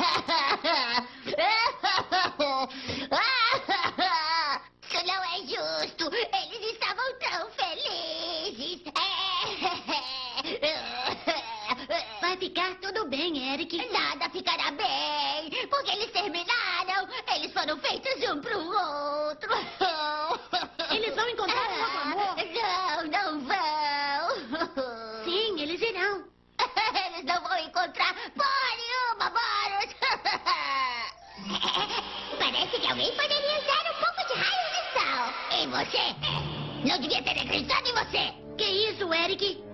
Isso não é justo. Eles estavam tão felizes. Vai ficar tudo bem, Eric. Nada ficará bem, porque eles terminaram. Eles foram feitos um pro outro. Eles vão encontrar um novo amor. Não vão. Sim, eles irão. Eles não vão encontrar porra nenhuma, Boros. Parece que alguém poderia usar um pouco de raio de sol. E você? Não devia ter acreditado em você. Que isso, Eric?